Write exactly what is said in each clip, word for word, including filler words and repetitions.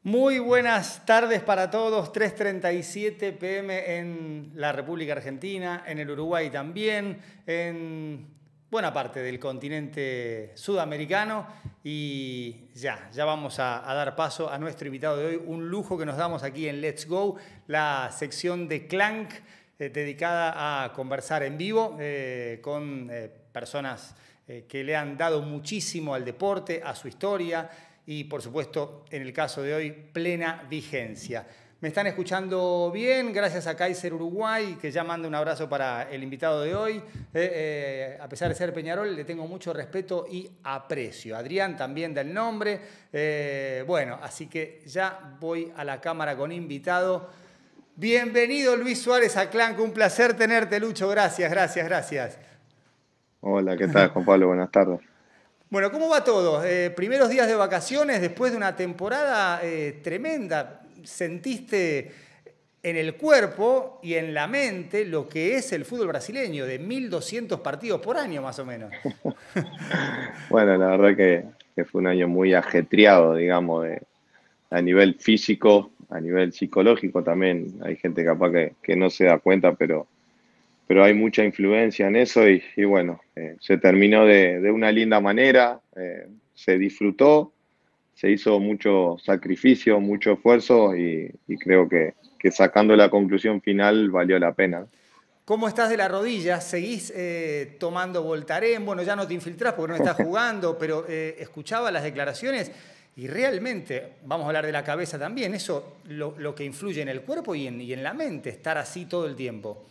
Muy buenas tardes para todos, tres treinta y siete p m en la República Argentina, en el Uruguay también, en buena parte del continente sudamericano y ya, ya vamos a, a dar paso a nuestro invitado de hoy, un lujo que nos damos aquí en Let's Go, la sección de Clank eh, dedicada a conversar en vivo eh, con eh, personas eh, que le han dado muchísimo al deporte, a su historia, y, por supuesto, en el caso de hoy, plena vigencia. ¿Me están escuchando bien? Gracias a Kaiser Uruguay, que ya manda un abrazo para el invitado de hoy. Eh, eh, a pesar de ser Peñarol, le tengo mucho respeto y aprecio. Adrián también da el nombre. Eh, bueno, así que ya voy a la cámara con invitado. Bienvenido, Luis Suárez, a Clank. Un placer tenerte, Lucho. Gracias, gracias, gracias. Hola, ¿qué tal, Juan Pablo? Buenas tardes. Bueno, ¿cómo va todo? Eh, primeros días de vacaciones después de una temporada eh, tremenda. ¿Sentiste en el cuerpo y en la mente lo que es el fútbol brasileño, de mil doscientos partidos por año más o menos? Bueno, la verdad que, que fue un año muy ajetreado, digamos, de- a nivel físico, a nivel psicológico también. Hay gente capaz que, que no se da cuenta, pero, pero hay mucha influencia en eso y, y bueno, eh, se terminó de, de una linda manera, eh, se disfrutó, se hizo mucho sacrificio, mucho esfuerzo y, y creo que, que sacando la conclusión final valió la pena. ¿Cómo estás de la rodilla? ¿Seguís eh, tomando Voltaren? Bueno, ya no te infiltrás porque no estás jugando, pero eh, escuchaba las declaraciones y realmente, vamos a hablar de la cabeza también, eso lo, lo que influye en el cuerpo y en, y en la mente, estar así todo el tiempo.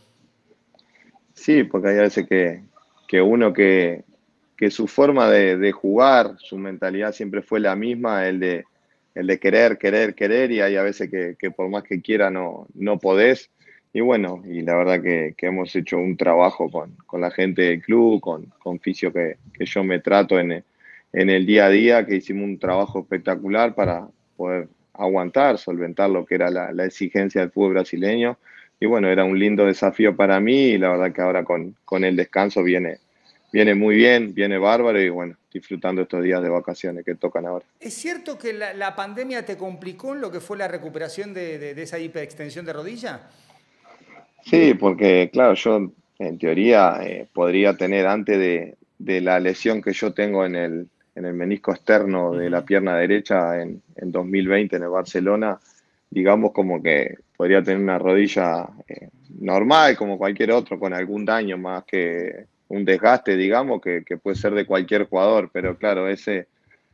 Sí, porque hay veces que, que uno que, que su forma de, de jugar, su mentalidad siempre fue la misma, el de, el de querer, querer, querer, y hay a veces que, que por más que quiera no, no podés. Y bueno, y la verdad que, que hemos hecho un trabajo con, con la gente del club, con, con fisio que, que yo me trato en, el- en el día a día, que hicimos un trabajo espectacular para poder aguantar, solventar lo que era la, la exigencia del fútbol brasileño. Y bueno, era un lindo desafío para mí y la verdad que ahora con, con el descanso viene, viene muy bien, viene bárbaro y bueno, disfrutando estos días de vacaciones que tocan ahora. ¿Es cierto que la, la pandemia te complicó en lo que fue la recuperación de, de- de esa hiperextensión de rodilla? Sí, porque claro, yo en teoría eh, podría tener antes de, de la lesión que yo tengo en el, en el menisco externo de la Ujú. pierna derecha en, en dos mil veinte en el Barcelona, digamos como que podría tener una rodilla eh, normal como cualquier otro, con algún daño más que un desgaste, digamos, que, que puede ser de cualquier jugador, pero claro, ese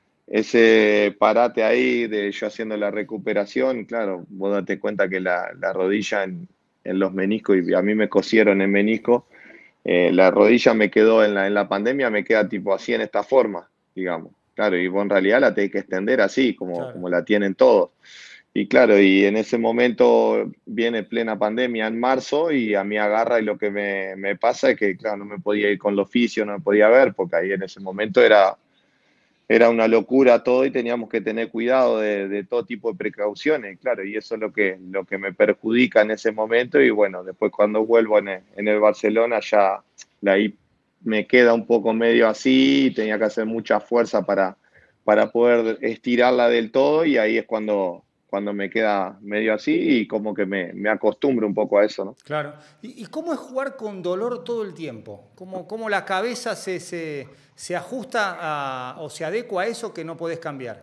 ese parate ahí de yo haciendo la recuperación, claro, vos date cuenta que la, la rodilla en, en los meniscos, y a mí me cosieron el menisco, eh, la rodilla me quedó en la, en la pandemia, me queda tipo así en esta forma, digamos. Claro, y vos en realidad la tenés que extender así, como, Claro. como la tienen todos. Y claro, y en ese momento viene plena pandemia en marzo y a mí agarra y lo que me, me pasa es que, claro, no me podía ir con el oficio, no me podía ver, porque ahí en ese momento era era una locura todo y teníamos que tener cuidado de, de todo tipo de precauciones, claro, y eso es lo que, lo que me perjudica en ese momento y bueno, después cuando vuelvo en el, en el Barcelona ya la ahí me queda un poco medio así, tenía que hacer mucha fuerza para, para poder estirarla del todo y ahí es cuando, cuando me queda medio así y como que me, me acostumbro un poco a eso, ¿no? Claro. ¿Y, y cómo es jugar con dolor todo el tiempo? ¿Cómo, cómo la cabeza se, se, se ajusta a- o se adecua a eso que no podés cambiar?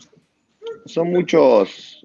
Son muchos,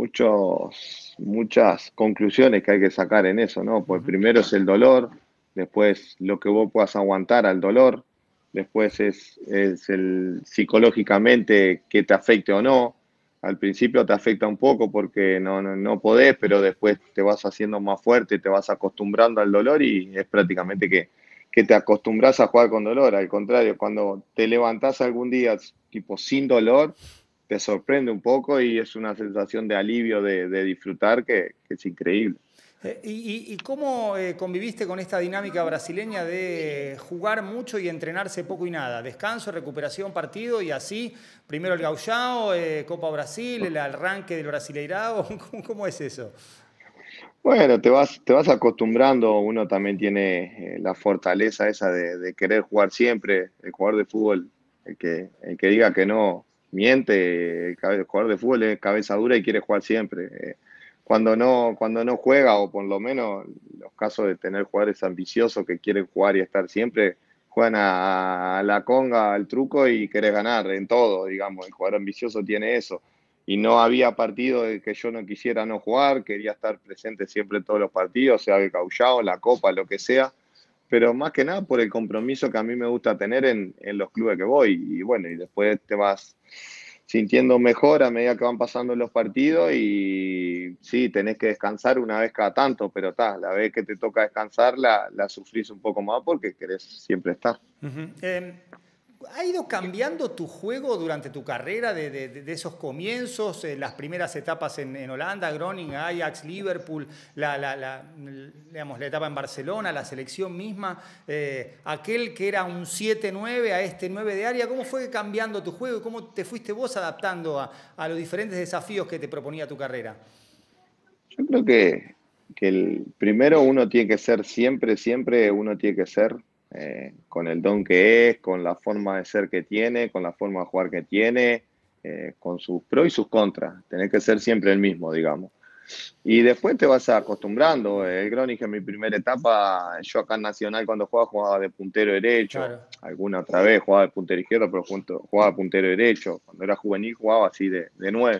muchos, muchas conclusiones que hay que sacar en eso, ¿no? Pues Ujú. primero es el dolor, después lo que vos puedas aguantar al dolor, después es, es el psicológicamente que te afecte o no. Al principio te afecta un poco porque no, no, no podés, pero después te vas haciendo más fuerte, te vas acostumbrando al dolor y es prácticamente que, que te acostumbras a jugar con dolor. Al contrario, cuando te levantás algún día tipo sin dolor, te sorprende un poco y es una sensación de alivio, de, de disfrutar que, que es increíble. Eh, ¿Y, y- y cómo eh, conviviste con esta dinámica brasileña de jugar mucho y entrenarse poco y nada? Descanso, recuperación, partido y así, primero el Gauchão, eh, Copa Brasil, el arranque del Brasileirao. ¿Cómo, cómo es eso? Bueno, te vas, te vas acostumbrando, uno también tiene eh, la fortaleza esa de, de querer jugar siempre, el jugador de fútbol, el que, el que diga que no, miente, el cabe- el jugador de fútbol es cabeza dura y quiere jugar siempre. Eh, cuando no, cuando no juega, o por lo menos los casos de tener jugadores ambiciosos que quieren jugar y estar siempre, juegan a, a la conga, al truco y querés ganar en todo, digamos. El jugador ambicioso tiene eso. Y no había partido de que yo no quisiera no jugar, quería estar presente siempre en todos los partidos, sea el Caullao, la Copa, lo que sea, pero más que nada por el compromiso que a mí me gusta tener en, en los clubes que voy. Y bueno, y después te vas sintiendo mejor a medida que van pasando los partidos y sí, tenés que descansar una vez cada tanto, pero ta, la vez que te toca descansar la, la sufrís un poco más porque querés siempre estar. Ujú. Eh, ¿Ha ido cambiando tu juego durante tu carrera de, de- de esos comienzos, eh, las primeras etapas en, en Holanda, Groningen, Ajax, Liverpool, la, la- la- digamos, la etapa en Barcelona, la selección misma, eh, aquel que era un siete nueve a este nueve de área? ¿Cómo fue cambiando tu juego y cómo te fuiste vos adaptando a, a los diferentes desafíos que te proponía tu carrera? Yo creo que, que el primero uno tiene que ser siempre, siempre uno tiene que ser eh, con el don que es, con la forma de ser que tiene, con la forma de jugar que tiene, eh, con sus pros y sus contras. Tenés que ser siempre el mismo, digamos. Y después te vas acostumbrando. El Groningen en mi primera etapa, yo acá en Nacional cuando jugaba, jugaba de puntero derecho. Claro. Alguna otra vez jugaba de puntero izquierdo, pero junto- jugaba de puntero derecho. Cuando era juvenil jugaba así de, de nueve.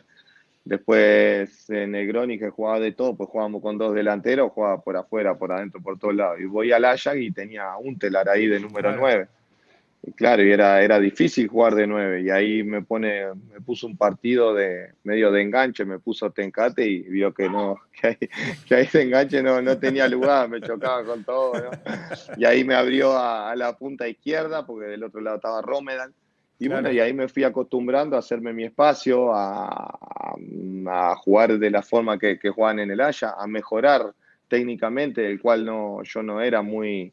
Después en el Groningen jugaba de todo, pues jugábamos con dos delanteros, jugaba por afuera, por adentro, por todos lados. Y voy al Ajax y tenía un telar ahí de número Claro. nueve. Y claro, y era, era difícil jugar de nueve. Y ahí me pone, me puso un partido de medio de enganche, me puso Tencate y vio que no, que ahí, que ahí de enganche no, no tenía lugar, me chocaba con todo, ¿no? Y ahí me abrió a, a la punta izquierda, porque del otro lado estaba Romedal. Y bueno, Claro. y ahí me fui acostumbrando a hacerme mi espacio, a, a, a jugar de la forma que, que juegan en el Haya, a mejorar técnicamente, el cual no, yo no era muy,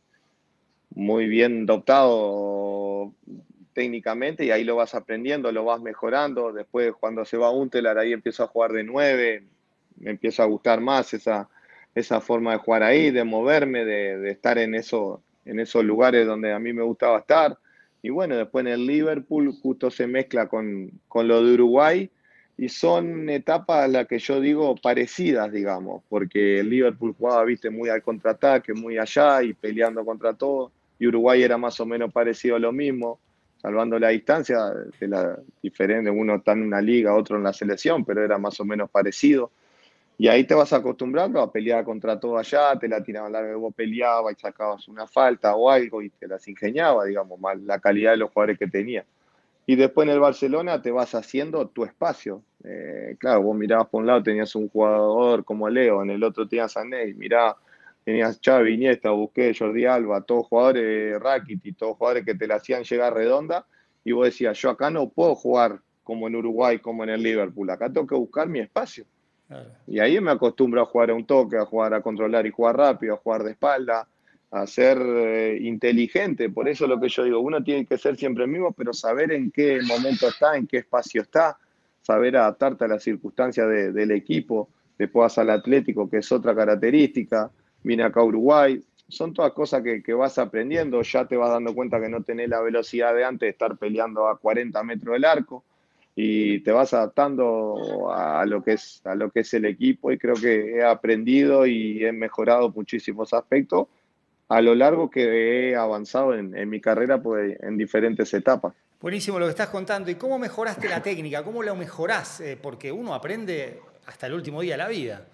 muy bien dotado técnicamente, y ahí lo vas aprendiendo, lo vas mejorando. Después, cuando se va Untelar, ahí empiezo a jugar de nueve, me empieza a gustar más esa, esa forma de jugar ahí, de moverme, de, de estar en, eso, en esos lugares donde a mí me gustaba estar. Y bueno, después en el Liverpool justo se mezcla con, con lo de Uruguay, y son etapas las que yo digo parecidas, digamos, porque el Liverpool jugaba, viste, muy al contraataque, muy allá y peleando contra todo, y Uruguay era más o menos parecido a lo mismo, salvando la distancia, de la diferente, uno está en una liga, otro en la selección, pero era más o menos parecido. Y ahí te vas acostumbrando a pelear contra todo allá, te la tiraban larga, vos peleabas y sacabas una falta o algo y te las ingeniaba, digamos, más la calidad de los jugadores que tenía. Y después en el Barcelona te vas haciendo tu espacio. Eh, claro, vos mirabas por un lado, tenías un jugador como Leo, en el otro tenías a Ney, mirá, tenías Xavi, Iniesta, Busquets, Jordi Alba, todos jugadores, Rakitic, todos jugadores que te la hacían llegar redonda, y vos decías, yo acá no puedo jugar como en Uruguay, como en el Liverpool, acá tengo que buscar mi espacio. Claro. Y ahí me acostumbro a jugar a un toque, a jugar a controlar y jugar rápido, a jugar de espalda, a ser eh, inteligente. Por eso lo que yo digo, uno tiene que ser siempre el mismo, pero saber en qué momento está, en qué espacio está, saber adaptarte a las circunstancias de- del equipo. Después vas al Atlético, que es otra característica. Vine acá a Uruguay. Son todas cosas que, que vas aprendiendo. Ya te vas dando cuenta que no tenés la velocidad de antes de estar peleando a cuarenta metros del arco, y te vas adaptando a lo que es, a lo que es el equipo, y creo que he aprendido y he mejorado muchísimos aspectos a lo largo que he avanzado en, en mi carrera, pues, en diferentes etapas. Buenísimo lo que estás contando. ¿Y cómo mejoraste la técnica? ¿Cómo la mejorás? Eh, porque uno aprende hasta el último día de la vida.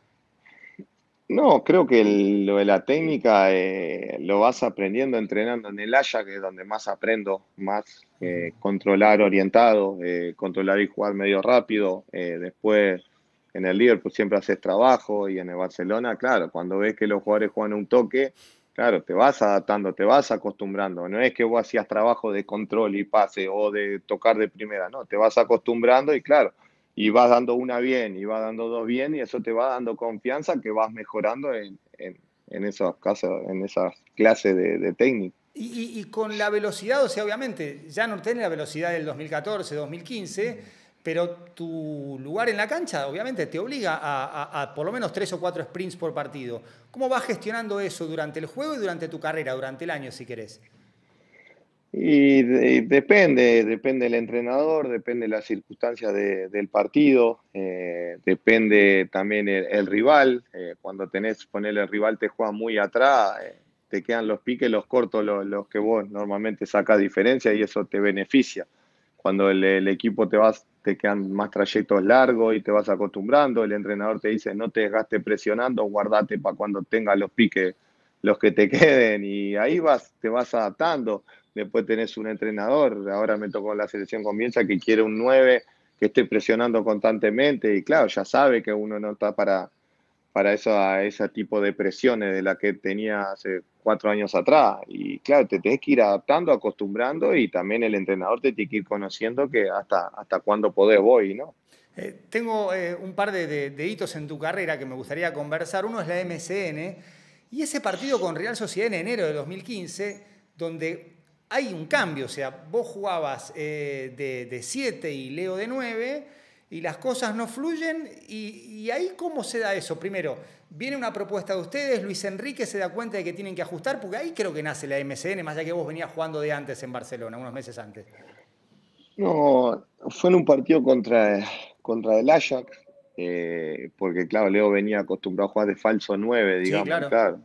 No, creo que el- lo de la técnica eh, lo vas aprendiendo entrenando en el Haya, que es donde más aprendo, más eh, controlar orientado, eh, controlar y jugar medio rápido. Eh, después en el Liverpool siempre haces trabajo, y en el Barcelona, claro, cuando ves que los jugadores juegan un toque, claro, te vas adaptando, te vas acostumbrando. No es que vos hacías trabajo de control y pase o de tocar de primera, no, te vas acostumbrando y claro, y vas dando una bien y vas dando dos bien, y eso te va dando confianza que vas mejorando en, en, en esos casos, en esas clases de, de técnica. Y, y- y con la velocidad, o sea, obviamente, ya no tenés la velocidad del dos mil catorce, dos mil quince, pero tu lugar en la cancha, obviamente, te obliga a, a- a por lo menos tres o cuatro sprints por partido. ¿Cómo vas gestionando eso durante el juego y durante tu carrera, durante el año, si querés? Y, de- y depende, depende del entrenador, depende de las circunstancias de- del partido, eh, depende también el, el rival. Eh, cuando tenés, ponerle el rival te juega muy atrás, eh, te quedan los piques, los cortos, los, los que vos normalmente sacás diferencia y eso te beneficia. Cuando el, el equipo te vas, te quedan más trayectos largos y te vas acostumbrando, el entrenador te dice no te desgastes presionando, guardate para cuando tengas los piques, los que te queden, y ahí vas, te vas adaptando. Después tenés un entrenador, ahora me tocó la selección con Bielsa, que quiere un nueve que esté presionando constantemente y claro, ya sabe que uno no está para, para eso, a ese tipo de presiones de la que tenía hace cuatro años atrás. Y claro, te tenés que ir adaptando, acostumbrando y también el entrenador te tiene que ir conociendo que hasta, hasta cuándo podés voy, ¿no? Eh, tengo eh, un par de, de- de hitos en tu carrera que me gustaría conversar. Uno es la M C N y ese partido con Real Sociedad en enero de dos mil quince, donde hay un cambio. O sea, vos jugabas eh, de siete y Leo de nueve y las cosas no fluyen. Y, y ahí, ¿cómo se da eso? Primero, viene una propuesta de ustedes, Luis Enrique se da cuenta de que tienen que ajustar, porque ahí creo que nace la M C N, más allá que vos venías jugando de antes en Barcelona, unos meses antes. No, fue en un partido contra, contra el Ajax, eh, porque claro, Leo venía acostumbrado a jugar de falso nueve, Sí, digamos, y claro. claro.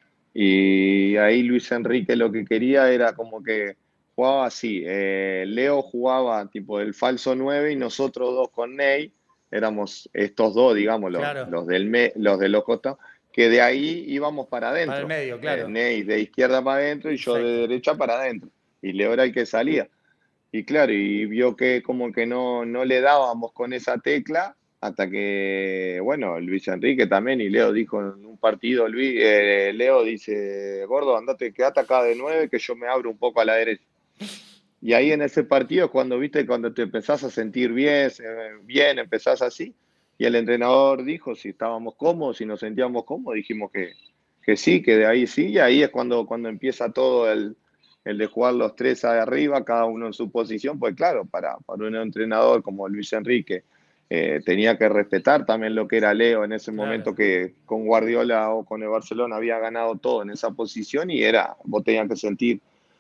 Y ahí Luis Enrique lo que quería era como que jugaba así. eh, Leo jugaba tipo el falso nueve y nosotros dos con Ney éramos estos dos, digamos, los, Claro. los, del me- los de los costados, que de ahí íbamos para Para el adentro. medio, Eh, claro. Ney de izquierda para adentro y yo de Perfecto. derecha para adentro. Y Leo era el que salía. Y claro, y vio que como que no, no le dábamos con esa tecla hasta que, bueno, Luis Enrique también y Leo dijo en un partido, Luis, eh, Leo dice, gordo, andate, quédate acá de nueve que yo me abro un poco a la derecha. Y ahí en ese partido es cuando, viste, cuando te empezás a sentir bien, eh, bien, empezás así, y el entrenador dijo si estábamos cómodos, si nos sentíamos cómodos, dijimos que, que sí, que de ahí sí, y ahí es cuando, cuando empieza todo el, el de jugar los tres ahí arriba, cada uno en su posición, pues claro, para, para un entrenador como Luis Enrique, eh, tenía que respetar también lo que era Leo en ese Claro. momento que con Guardiola o con el Barcelona había ganado todo en esa posición y era, vos tenías que sentir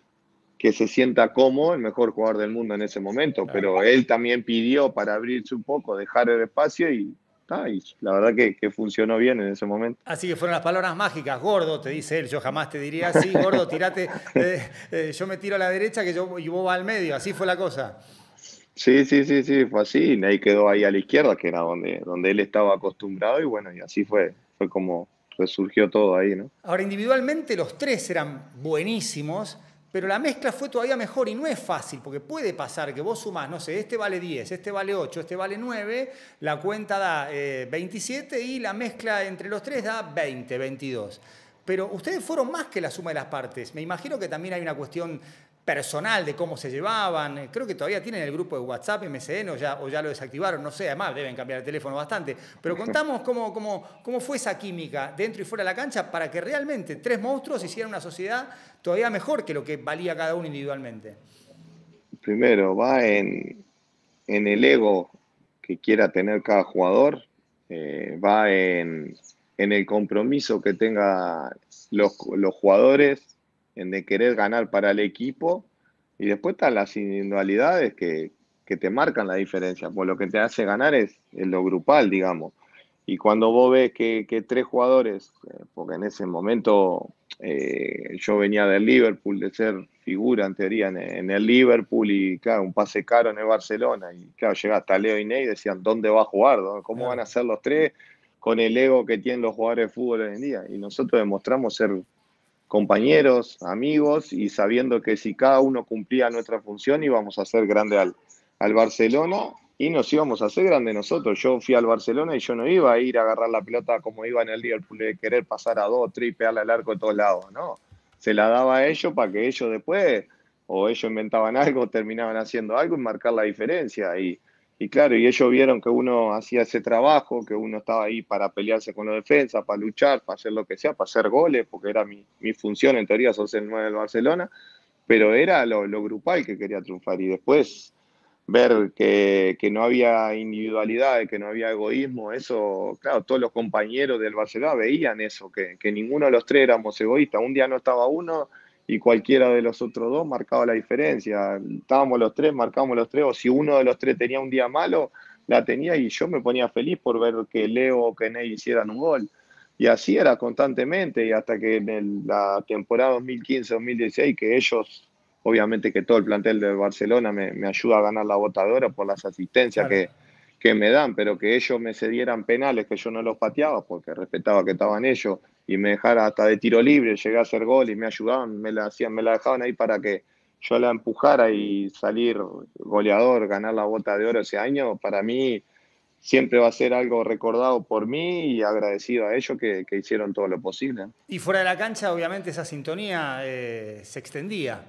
que se sienta como el mejor jugador del mundo en ese momento, Claro. pero él también pidió para abrirse un poco, dejar el espacio y, ah, y la verdad que, que funcionó bien en ese momento. Así que fueron las palabras mágicas. Gordo, te dice él. Yo jamás te diría así. Gordo, tirate. eh, eh, yo me tiro a la derecha que yo, y vos vas al medio. Así fue la cosa. Sí, sí, sí, sí, fue así, y Ney quedó ahí a la izquierda, que era donde, donde él estaba acostumbrado, y bueno, y así fue, fue como resurgió todo ahí, ¿no? Ahora, individualmente los tres eran buenísimos, pero la mezcla fue todavía mejor y no es fácil, porque puede pasar que vos sumás, no sé, este vale diez, este vale ocho, este vale nueve, la cuenta da eh, veintisiete y la mezcla entre los tres da veinte, veintidós. Pero ustedes fueron más que la suma de las partes. Me imagino que también hay una cuestión personal de cómo se llevaban. Creo que todavía tienen el grupo de WhatsApp, M S N, o ya, o ya lo desactivaron, no sé, además deben cambiar el teléfono bastante. Pero contamos cómo, cómo, cómo fue esa química dentro y fuera de la cancha para que realmente tres monstruos hicieran una sociedad todavía mejor que lo que valía cada uno individualmente. Primero, va en, en el ego que quiera tener cada jugador, eh, va en, en el compromiso que tenga los, los jugadores, en de querer ganar para el equipo, y después están las individualidades que, que te marcan la diferencia, pues lo que te hace ganar es, es lo grupal, digamos. Y cuando vos ves que, que tres jugadores, eh, porque en ese momento eh, yo venía del Liverpool, de ser figura en teoría en, en el Liverpool y claro, un pase caro en el Barcelona. Y claro, llega hasta Leo y Ney y decían, ¿dónde va a jugar? ¿Cómo van Claro. a ser los tres con el ego que tienen los jugadores de fútbol hoy en día? Y nosotros demostramos ser compañeros, amigos y sabiendo que si cada uno cumplía nuestra función íbamos a hacer grande al, al Barcelona y nos íbamos a hacer grande nosotros. Yo fui al Barcelona y yo no iba a ir a agarrar la pelota como iba en el Liverpool, de querer pasar a dos, tres y pegarle al arco de todos lados, no. Se la daba a ellos para que ellos después, o ellos inventaban algo, terminaban haciendo algo y marcar la diferencia. Y, y claro, y ellos vieron que uno hacía ese trabajo, que uno estaba ahí para pelearse con la defensa, para luchar, para hacer lo que sea, para hacer goles, porque era mi, mi función, en teoría, sos el nueve del Barcelona, pero era lo, lo grupal que quería triunfar. Y después ver que, que no había individualidad, que no había egoísmo, eso, claro, todos los compañeros del Barcelona veían eso, que, que ninguno de los tres éramos egoístas. Un día no estaba uno y cualquiera de los otros dos marcaba la diferencia. Estábamos los tres, marcábamos los tres, o si uno de los tres tenía un día malo, la tenía y yo me ponía feliz por ver que Leo o que Ney hicieran un gol. Y así era constantemente, y hasta que en el- la temporada dos mil quince-dos mil dieciséis, que ellos, obviamente que todo el plantel de Barcelona me, me ayuda a ganar la botadora por las asistencias Claro. que, que me dan, pero que ellos me cedieran penales que yo no los pateaba porque respetaba que estaban ellos, y me dejara hasta de tiro libre, llegué a hacer gol y me ayudaban, me la hacían, me la dejaban ahí para que yo la empujara y salir goleador, ganar la bota de oro ese año. Para mí siempre va a ser algo recordado por mí y agradecido a ellos que, que hicieron todo lo posible. Y fuera de la cancha, obviamente, esa sintonía eh, se extendía.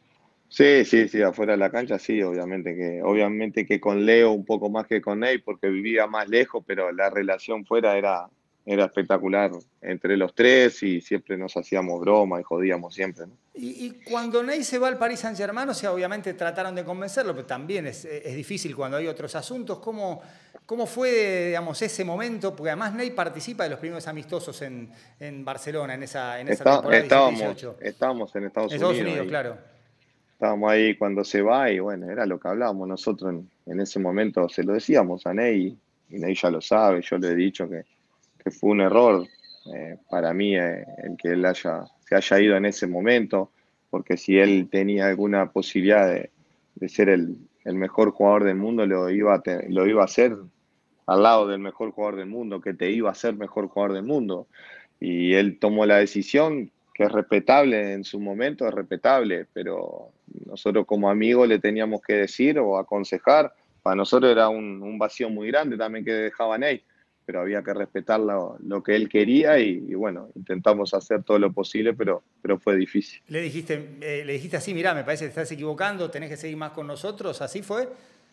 Sí, sí, sí, afuera de la cancha sí, obviamente que, obviamente que con Leo un poco más que con Ney porque vivía más lejos, pero la relación fuera era, era espectacular entre los tres y siempre nos hacíamos broma y jodíamos siempre, ¿no? Y, y cuando Ney se va al Paris Saint-Germain, o sea, obviamente trataron de convencerlo, pero también es, es difícil cuando hay otros asuntos. ¿Cómo, cómo fue, digamos, ese momento? Porque además Ney participa de los primeros amistosos en, en Barcelona, en esa, en esa Está, temporada estábamos, diecisiete dieciocho. estábamos en En Estados Estados Unidos Unidos, y claro. estábamos ahí cuando se va y bueno, era lo que hablábamos nosotros en, en ese momento, se lo decíamos a Ney y Ney ya lo sabe, yo le he dicho que, que fue un error eh, para mí eh, el que él haya, se haya ido en ese momento, porque si él tenía alguna posibilidad de, de ser el, el mejor jugador del mundo, lo iba, a te- lo iba a hacer al lado del mejor jugador del mundo, que te iba a ser mejor jugador del mundo. Y él tomó la decisión, que es respetable en su momento, es respetable, pero nosotros como amigos le teníamos que decir o aconsejar. Para nosotros era un, un vacío muy grande también que dejaba Ney, pero había que respetar lo, lo que él quería y, y, bueno, intentamos hacer todo lo posible, pero, pero fue difícil. Le dijiste, eh, le dijiste así, mirá, me parece que te estás equivocando, tenés que seguir más con nosotros, ¿así fue?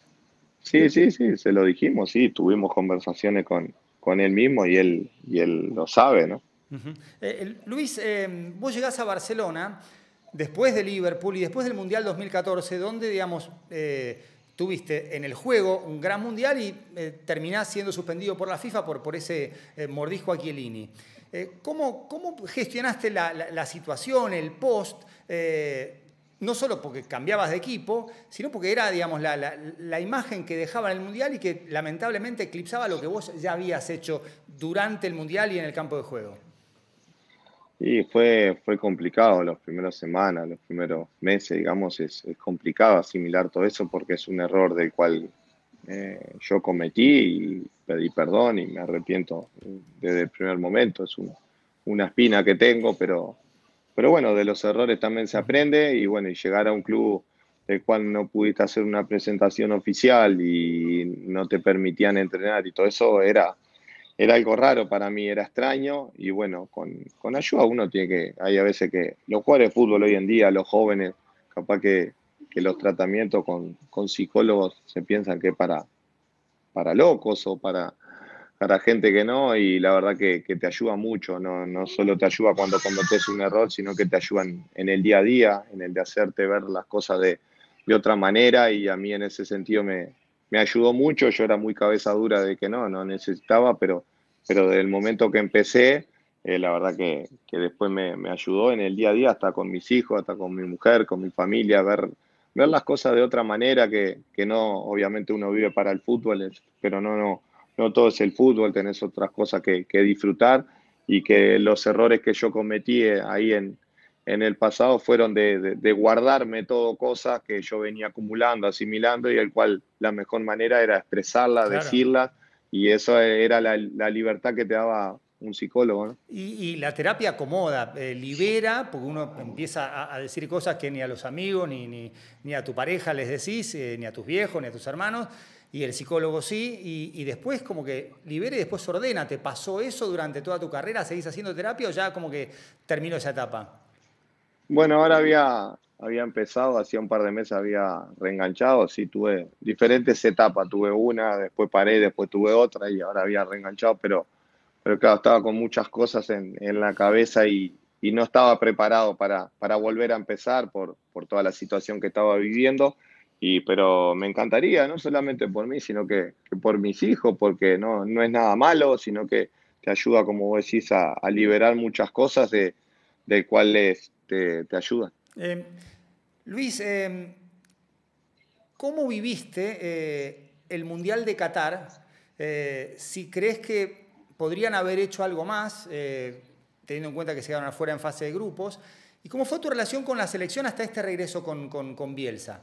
Sí, sí, sí, se lo dijimos, sí, tuvimos conversaciones con, con él mismo y él, y él lo sabe, ¿no? Uh-huh. Eh, Luis, eh, vos llegás a Barcelona después de Liverpool y después del Mundial dos mil catorce, donde, digamos, eh, tuviste en el juego un gran Mundial y eh, terminás siendo suspendido por la FIFA por, por ese eh, mordisco a Chiellini. Eh, ¿cómo, ¿Cómo gestionaste la, la, la situación, el post? Eh, no solo porque cambiabas de equipo, sino porque era, digamos, la, la, la imagen que dejaba en el Mundial y que lamentablemente eclipsaba lo que vos ya habías hecho durante el Mundial y en el campo de juego. Y fue, fue complicado las primeras semanas, los primeros meses, digamos, es, es complicado asimilar todo eso porque es un error del cual eh, yo cometí y pedí perdón y me arrepiento desde el primer momento. Es un- una espina que tengo, pero, pero bueno, de los errores también se aprende y bueno, y llegar a un club del cual no pudiste hacer una presentación oficial y no te permitían entrenar y todo eso era era algo raro para mí, era extraño y bueno, con, con ayuda uno tiene que, hay a veces que los jugadores de fútbol hoy en día, los jóvenes, capaz que, que los tratamientos con, con psicólogos se piensan que para, para locos o para, para gente que no, y la verdad que, que te ayuda mucho, no, no solo te ayuda cuando cometes un error, sino que te ayudan en el día a día, en el de hacerte ver las cosas de, de otra manera y a mí en ese sentido me, me ayudó mucho, yo era muy cabeza dura de que no, no necesitaba, pero, pero desde el momento que empecé, eh, la verdad que, que después me, me ayudó en el día a día, hasta con mis hijos, hasta con mi mujer, con mi familia, ver ver las cosas de otra manera que, que no, obviamente uno vive para el fútbol, es- pero no, no, no todo es el fútbol, tenés otras cosas que, que disfrutar y que los errores que yo cometí eh, ahí en, en el pasado fueron de, de, de guardarme todo cosas que yo venía acumulando, asimilando y el cual la mejor manera era expresarla, Claro. decirla y eso era la, la libertad que te daba un psicólogo, ¿no? Y, y la terapia acomoda, eh, libera, porque uno empieza a, a decir cosas que ni a los amigos, ni, ni, ni a tu pareja les decís, eh, ni a tus viejos, ni a tus hermanos, y el psicólogo sí, y, y después como que libera y después ordena. ¿Te pasó eso durante toda tu carrera? ¿Seguís haciendo terapia o ya como que terminó esa etapa? Bueno, ahora había, había empezado, hacía un par de meses había reenganchado, sí, tuve diferentes etapas, tuve una, después paré, después tuve otra y ahora había reenganchado, pero, pero claro, estaba con muchas cosas en, en la cabeza y, y no estaba preparado para, para volver a empezar por, por toda la situación que estaba viviendo, y, pero me encantaría, no solamente por mí, sino que, que por mis hijos, porque no, no es nada malo, sino que te ayuda, como vos decís, a, a liberar muchas cosas de, de cuales te, te ayudan. Eh, Luis, eh, ¿cómo viviste eh, el Mundial de Qatar? Eh, si crees que podrían haber hecho algo más, eh, teniendo en cuenta que se quedaron afuera en fase de grupos. ¿Y cómo fue tu relación con la selección hasta este regreso con, con, con Bielsa?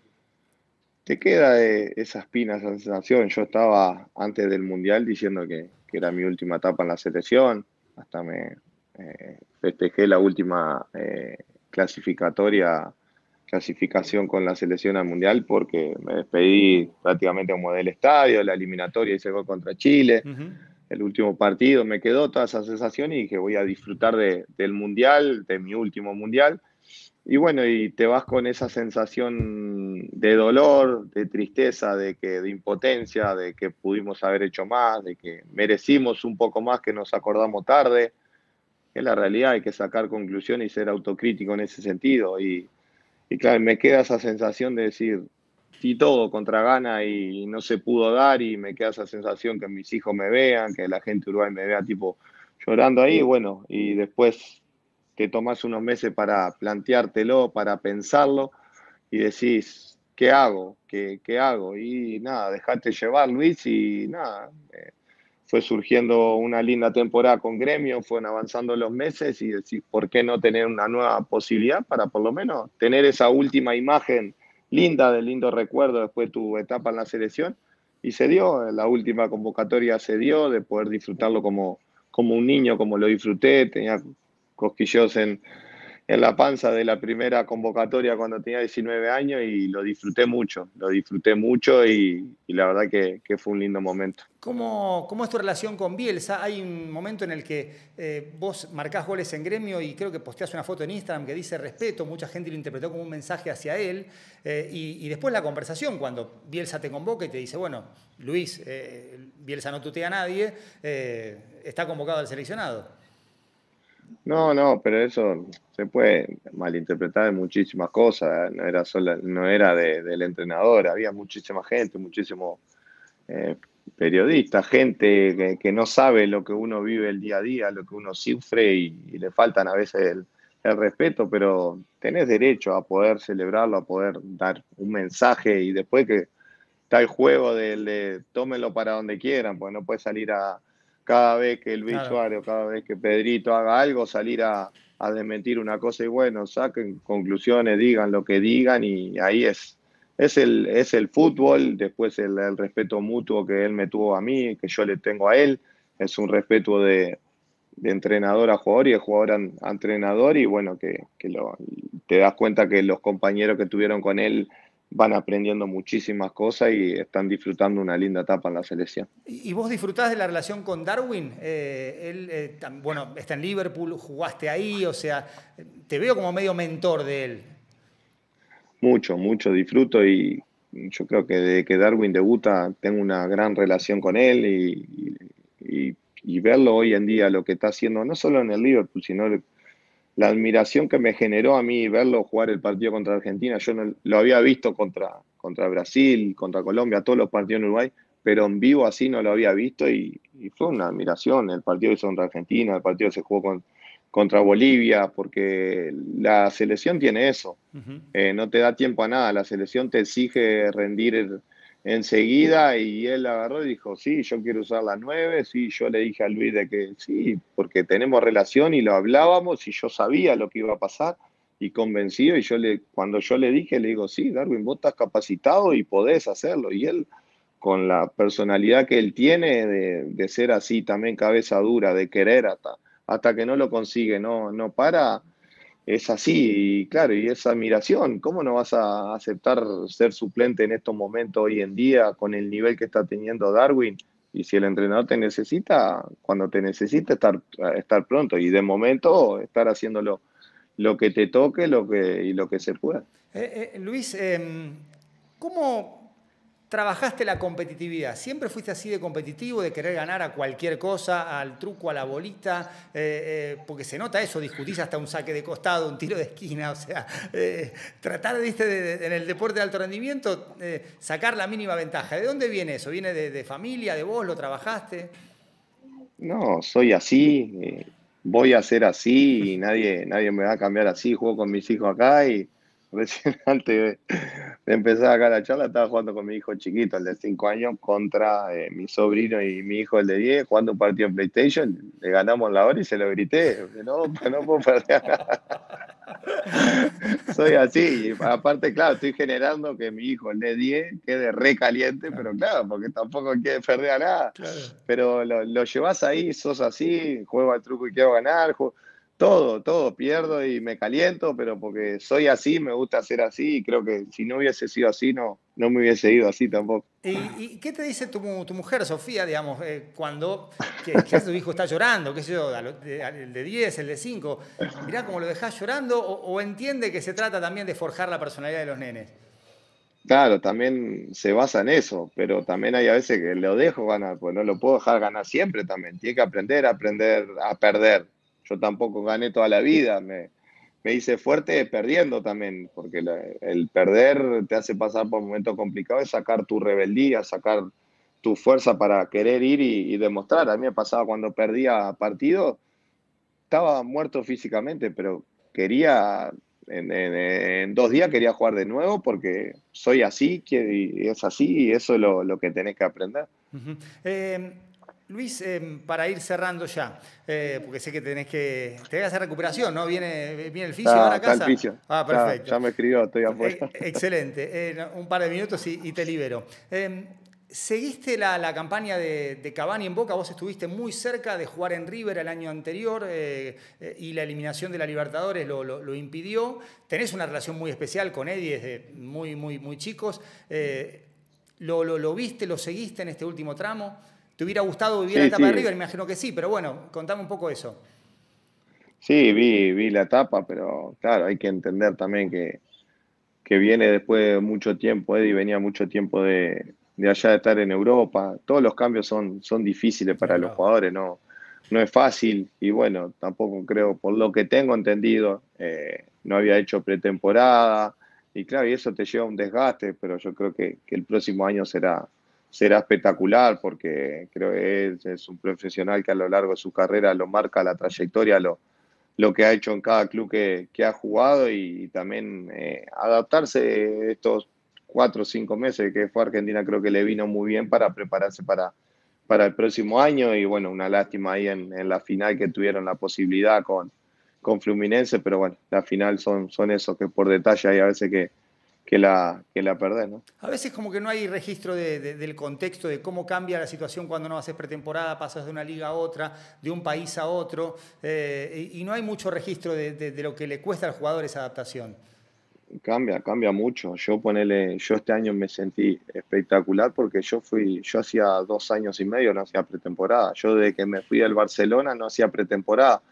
Te queda eh, esa espina, esa sensación. Yo estaba antes del Mundial diciendo que, que era mi última etapa en la selección, hasta me eh, festejé la última eh, clasificatoria, clasificación con la selección al Mundial porque me despedí prácticamente como del estadio, la eliminatoria hice gol contra Chile, Uh-huh. el último partido, me quedó toda esa sensación y dije voy a disfrutar de, del Mundial, de mi último Mundial. Y bueno, y te vas con esa sensación de dolor, de tristeza, de que, de impotencia, de que pudimos haber hecho más, de que merecimos un poco más, que nos acordamos tarde. Es la realidad, hay que sacar conclusiones y ser autocrítico en ese sentido. Y, y claro, me queda esa sensación de decir, di todo contra Ghana y no se pudo dar, y me queda esa sensación que mis hijos me vean, que la gente de Uruguay me vea tipo llorando ahí, bueno, y después te tomás unos meses para planteártelo, para pensarlo y decís, ¿qué hago? ¿Qué, qué hago? Y nada, dejate llevar, Luis, y nada, eh, fue surgiendo una linda temporada con Gremio, fueron avanzando los meses y decís, ¿por qué no tener una nueva posibilidad para por lo menos tener esa última imagen linda, de lindo recuerdo después de tu etapa en la selección? Y se dio, la última convocatoria se dio, de poder disfrutarlo como, como un niño, como lo disfruté, tenía cosquillos en, en la panza de la primera convocatoria cuando tenía diecinueve años y lo disfruté mucho, lo disfruté mucho y, y la verdad que, que, fue un lindo momento. ¿Cómo, ¿Cómo es tu relación con Bielsa? Hay un momento en el que eh, vos marcás goles en Gremio y creo que posteás una foto en Instagram que dice respeto, mucha gente lo interpretó como un mensaje hacia él, eh, y, y después la conversación cuando Bielsa te convoca y te dice, bueno, Luis, eh, Bielsa no tutea a nadie, eh, está convocado al seleccionado. No, no, pero eso se puede malinterpretar en muchísimas cosas, no era solo, no era de, del entrenador, había muchísima gente, muchísimo eh, periodistas, gente que, que, no sabe lo que uno vive el día a día, lo que uno sufre y, y le faltan a veces el, el, respeto, pero tenés derecho a poder celebrarlo, a poder dar un mensaje y después que está el juego del de tómenlo para donde quieran, pues no puede salir a cada vez que Luis Claro. Suárez o cada vez que Pedrito haga algo, salir a, a desmentir una cosa y bueno, saquen conclusiones, digan lo que digan y ahí es, es, el, es el fútbol, después el, el respeto mutuo que él me tuvo a mí, que yo le tengo a él, es un respeto de, de entrenador a jugador y de jugador a, a entrenador y bueno, que, que lo, te das cuenta que los compañeros que tuvieron con él van aprendiendo muchísimas cosas y están disfrutando una linda etapa en la selección. ¿Y vos disfrutás de la relación con Darwin? Eh, él, eh, bueno, está en Liverpool, jugaste ahí, o sea, te veo como medio mentor de él. Mucho, mucho disfruto y yo creo que desde que Darwin debuta tengo una gran relación con él y, y, y verlo hoy en día, lo que está haciendo, no solo en el Liverpool, sino la admiración que me generó a mí verlo jugar el partido contra Argentina. Yo no, lo había visto contra, contra Brasil, contra Colombia, todos los partidos en Uruguay, pero en vivo así no lo había visto y, y fue una admiración. El partido que hizo contra Argentina, el partido que se jugó con, contra Bolivia, porque la selección tiene eso. Uh-huh. Eh, no te da tiempo a nada, la selección te exige rendir enseguida y él agarró y dijo, sí, yo quiero usar las nueve, sí, yo le dije a Luis de que sí, porque tenemos relación y lo hablábamos y yo sabía lo que iba a pasar y convencido y yo le, cuando yo le dije, le digo, sí, Darwin, vos estás capacitado y podés hacerlo y él con la personalidad que él tiene de, de ser así también cabeza dura, de querer hasta, hasta que no lo consigue, no, no para, es así, y claro, y esa admiración, ¿cómo no vas a aceptar ser suplente en estos momentos hoy en día con el nivel que está teniendo Darwin? Y si el entrenador te necesita, cuando te necesita, estar, estar pronto y de momento estar haciendo lo, lo que te toque lo que, y lo que se pueda. Eh, eh, Luis, eh, ¿cómo trabajaste la competitividad? ¿Siempre fuiste así de competitivo, de querer ganar a cualquier cosa, al truco, a la bolita? Eh, eh, porque se nota eso, discutís hasta un saque de costado, un tiro de esquina, o sea, eh, tratar, viste, de, de, en el deporte de alto rendimiento, eh, sacar la mínima ventaja. ¿De dónde viene eso? ¿Viene de, de familia, de vos, lo trabajaste? No, soy así. Eh, voy a ser así y nadie, nadie me va a cambiar así. Juego con mis hijos acá y recién antes de, de empezar acá la charla estaba jugando con mi hijo chiquito, el de cinco años, contra eh, mi sobrino y mi hijo, el de diez jugando un partido en PlayStation. Le ganamos la hora y se lo grité. No, pues no puedo perder nada. Soy así. Y aparte, claro, estoy generando que mi hijo, el de diez quede re caliente, pero Claro, claro, porque tampoco quiere perder a nada. claro. Pero lo, lo llevas ahí, sos así, juego al truco y quiero ganar, juego- todo, todo, pierdo y me caliento, pero porque soy así, me gusta ser así, y creo que si no hubiese sido así, no, no me hubiese ido así tampoco. ¿Y, y qué te dice tu, tu mujer, Sofía, digamos, eh, cuando que, que tu hijo está llorando, qué sé yo, a lo- de- el de diez, el de cinco, mirá cómo lo dejás llorando o, o entiende que se trata también de forjar la personalidad de los nenes? Claro, también se basa en eso, pero también hay a veces que lo dejo ganar, pues no lo puedo dejar ganar siempre también. Tiene que aprender a aprender a perder. Yo tampoco gané toda la vida, me, me hice fuerte perdiendo también, porque la- el perder te hace pasar por momentos complicados, es sacar tu rebeldía, sacar tu fuerza para querer ir y, y demostrar. A mí me pasaba cuando perdía partidos, estaba muerto físicamente, pero quería, en, en- en dos días quería jugar de nuevo porque soy así, que- y es así, y eso es lo, lo que tenés que aprender. Ujú. Eh, Luis, eh, para ir cerrando ya, eh, porque sé que tenés que, tenés que hacer recuperación, ¿no? ¿Viene, viene el fisio ahora Está, a está el casa? fisio, Ah, está, perfecto. ya me escribió, estoy afuera. Eh, excelente. Eh, no, un par de minutos y, y te libero. Eh, ¿Seguiste la, la campaña de, de Cavani en Boca? Vos estuviste muy cerca de jugar en River el año anterior eh, eh, y la eliminación de la Libertadores lo, lo- lo impidió. Tenés una relación muy especial con Eddie desde muy, muy, muy chicos. Eh, ¿lo, lo, lo viste, lo seguiste en este último tramo? ¿Te hubiera gustado vivir la Sí, etapa de sí, River? Me imagino que sí, pero bueno, contame un poco eso. sí, vi, vi la etapa, pero claro, hay que entender también que, que viene después de mucho tiempo, Eddie venía mucho tiempo de, de allá de estar en Europa. Todos los cambios son, son difíciles Ni para los hablar. jugadores, no, no es fácil. Y bueno, tampoco creo, por lo que tengo entendido, eh, no había hecho pretemporada. Y claro, y eso te lleva a un desgaste, pero yo creo que, que el próximo año será, será espectacular porque creo que es, es un profesional que a lo largo de su carrera lo marca la trayectoria, lo lo que ha hecho en cada club que, que ha jugado y, también eh, adaptarse estos cuatro o cinco meses que fue a Argentina creo que le vino muy bien para prepararse para, para el próximo año y bueno, una lástima ahí en, en la final que tuvieron la posibilidad con, con Fluminense, pero bueno, la final son, son esos que por detalle hay a veces que, que la, que la perdés, ¿no? A veces como que no hay registro de- de- del contexto de cómo cambia la situación cuando no haces pretemporada, pasas de una liga a otra, de un país a otro, eh, y, y no hay mucho registro de, de- de lo que le cuesta al jugador esa adaptación. Cambia, cambia mucho. Yo ponele, yo este año me sentí espectacular porque yo fui, yo hacía dos años y medio no hacía pretemporada. Yo desde que me fui del Barcelona no hacía pretemporada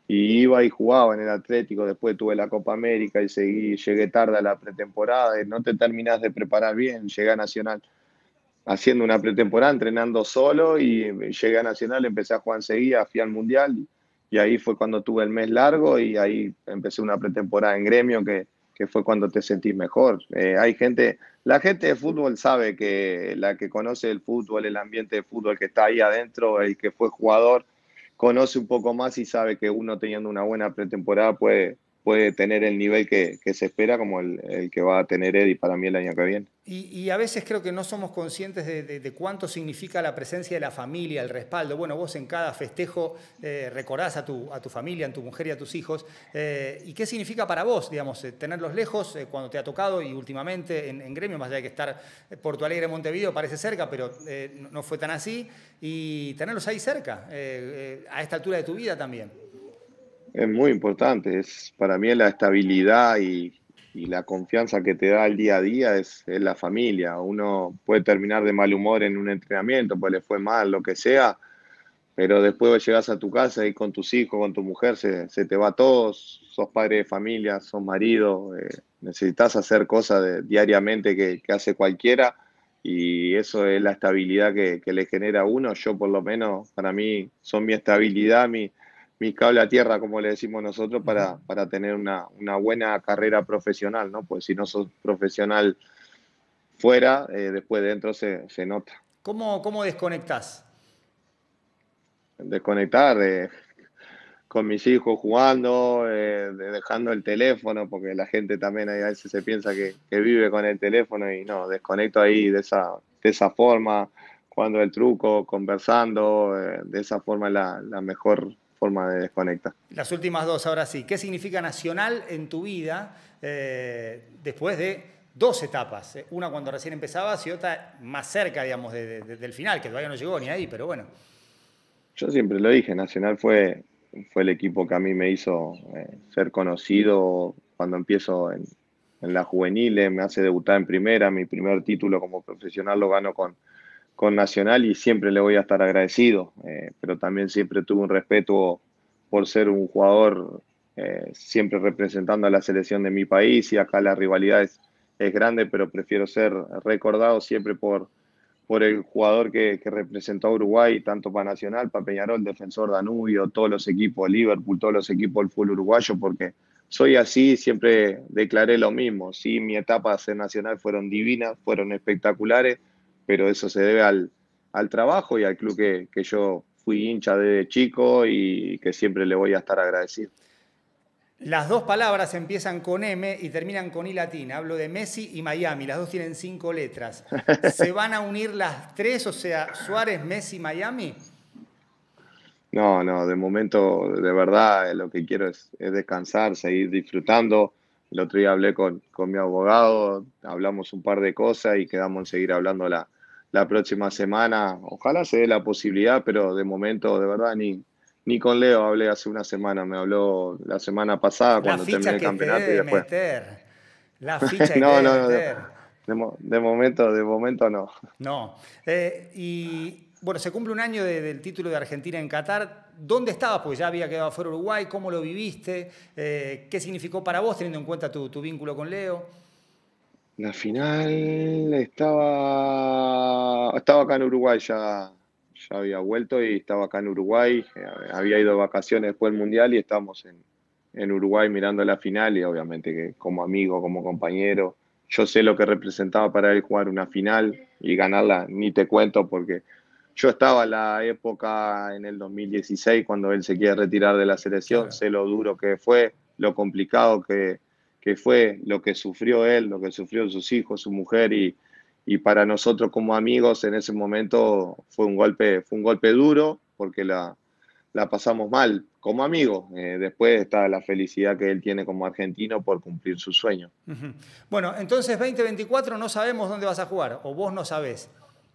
y iba y jugaba en el Atlético. Después tuve la Copa América y seguí, llegué tarde a la pretemporada. Y no te terminás de preparar bien. Llegué a Nacional haciendo una pretemporada, entrenando solo y llegué a Nacional, empecé a jugar enseguida, fui al Mundial y ahí fue cuando tuve el mes largo y ahí empecé una pretemporada en Gremio que, que fue cuando te sentís mejor. Eh, hay gente, la gente de fútbol sabe que la que conoce el fútbol, el ambiente de fútbol que está ahí adentro, el que fue jugador, conoce un poco más y sabe que uno teniendo una buena pretemporada puede, puede tener el nivel que, que se espera como el, el que va a tener Eddie para mí el año que viene. Y, y a veces creo que no somos conscientes de, de- de cuánto significa la presencia de la familia, el respaldo. Bueno, vos en cada festejo eh, recordás a tu, a tu familia, a tu mujer y a tus hijos. Eh, ¿Y qué significa para vos, digamos, eh, tenerlos lejos eh, cuando te ha tocado y últimamente en, en Gremio, más allá de que estar en Porto Alegre, Montevideo parece cerca, pero eh, no, no fue tan así, y tenerlos ahí cerca, eh, eh, a esta altura de tu vida también? Es muy importante, es para mí la estabilidad y, y la confianza que te da el día a día es, es la familia. Uno puede terminar de mal humor en un entrenamiento, pues le fue mal, lo que sea, pero después llegas a tu casa y con tus hijos, con tu mujer, se, se te va todo, sos padre de familia, sos marido, eh, necesitas hacer cosas de- diariamente que, que hace cualquiera y eso es la estabilidad que, que le genera a uno. Yo por lo menos, para mí, son mi estabilidad, mi, mi cable a tierra, como le decimos nosotros, para, para tener una, una buena carrera profesional, ¿no? Pues si no sos profesional fuera, eh, después dentro se, se nota. ¿Cómo, cómo desconectás? Desconectar. eh, con mis hijos jugando, eh, de- dejando el teléfono, porque la gente también ahí a veces se piensa que, que vive con el teléfono y no, desconecto ahí de esa, de esa forma, jugando el truco, conversando, eh, de esa forma es la, la mejor forma de desconectar. Las últimas dos, ahora sí. ¿Qué significa Nacional en tu vida eh, después de dos etapas? Eh, Una cuando recién empezabas y otra más cerca, digamos, de- de- del final, que todavía no llegó ni ahí, pero bueno. Yo siempre lo dije, Nacional fue, fue el equipo que a mí me hizo eh, ser conocido cuando empiezo en, en las juveniles, me hace debutar en primera, mi primer título como profesional lo gano con, con Nacional y siempre le voy a estar agradecido, eh, pero también siempre tuve un respeto por ser un jugador eh, siempre representando a la selección de mi país y acá la rivalidad es, es grande, pero prefiero ser recordado siempre por por el jugador que, que representó a Uruguay, tanto para Nacional, para Peñarol, Defensor Danubio, todos los equipos, Liverpool, todos los equipos del fútbol uruguayo, porque soy así, siempre declaré lo mismo. Sí, mi etapa de ser Nacional fueron divinas, fueron espectaculares, pero eso se debe al, al trabajo y al club que, que yo fui hincha desde chico y que siempre le voy a estar agradecido. Las dos palabras empiezan con M y terminan con I latina. Hablo de Messi y Miami. Las dos tienen cinco letras. ¿Se van a unir las tres? O sea, Suárez, Messi, Miami. No, no, de momento, de verdad, eh, lo que quiero es, es descansar, seguir disfrutando. El otro día hablé con, con mi abogado, hablamos un par de cosas y quedamos en seguir hablando la, la próxima semana. Ojalá se dé la posibilidad, pero de momento, de verdad, ni, ni con Leo hablé hace una semana. Me habló la semana pasada La cuando terminé ficha el que te campeonato y debe después. meter. La ficha que te No, debe no, no, no. meter. De, mo- de momento, de momento no. No. Eh, y bueno, se cumple un año de- del título de Argentina en Qatar. ¿Dónde estabas? Pues ya había quedado fuera Uruguay. ¿Cómo lo viviste? Eh, ¿qué significó para vos teniendo en cuenta tu, tu vínculo con Leo? La final estaba, estaba acá en Uruguay, ya, ya había vuelto y estaba acá en Uruguay. eh, Había ido de vacaciones después del Mundial y estábamos en, en Uruguay mirando la final y obviamente que como amigo, como compañero, yo sé lo que representaba para él jugar una final y ganarla, ni te cuento porque yo estaba en la época en el dos mil dieciséis cuando él se quiere retirar de la selección, Claro. sé lo duro que fue, lo complicado que que fue lo que sufrió él, lo que sufrió sus hijos, su mujer y, y para nosotros como amigos en ese momento fue un golpe, fue un golpe duro porque la, la pasamos mal como amigos. Eh, después está la felicidad que él tiene como argentino por cumplir su sueño. Ujú. Bueno, entonces veinte veinticuatro no sabemos dónde vas a jugar, o vos no sabés.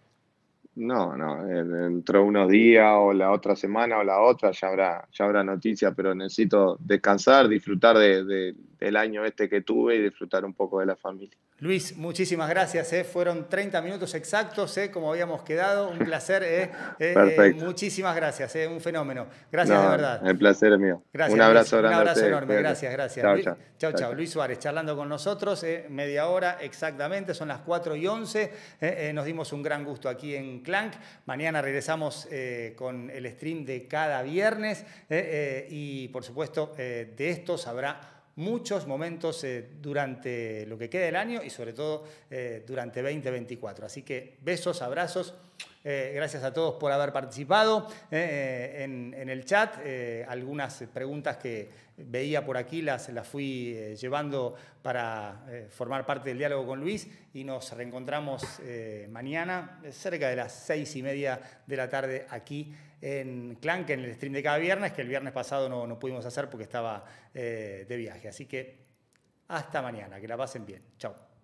No, no, eh, dentro de unos días o la otra semana o la otra ya habrá, ya habrá noticias, pero necesito descansar, disfrutar de, de- del año este que tuve y disfrutar un poco de la familia. Luis, muchísimas gracias. ¿Eh? Fueron treinta minutos exactos, ¿eh? Como habíamos quedado. Un placer. ¿Eh? Eh, eh, Perfecto. muchísimas gracias. ¿Eh? Un fenómeno. Gracias de No, verdad. el placer es mío. Un Gracias, Luis. abrazo Un grande a abrazo ustedes. enorme. Cuídate. Gracias, gracias. Chao, Luis, chao. chau, Chao, chau. chao. Luis Suárez charlando con nosotros. ¿Eh? Media hora exactamente. Son las cuatro y once. ¿Eh? Eh, nos dimos un gran gusto aquí en Clank. Mañana regresamos eh, con el stream de cada viernes. ¿Eh? Eh, y por supuesto, eh, de estos habrá muchos momentos eh, durante lo que queda del año y sobre todo eh, durante veinte veinticuatro. Así que besos, abrazos. Eh, gracias a todos por haber participado eh, en, en el chat. Eh, algunas preguntas que veía por aquí las, las fui eh, llevando para eh, formar parte del diálogo con Luis y nos reencontramos eh, mañana cerca de las seis y media de la tarde aquí en Clank, en el stream de cada viernes, que el viernes pasado no, no pudimos hacer porque estaba eh, de viaje. Así que hasta mañana, que la pasen bien. Chao.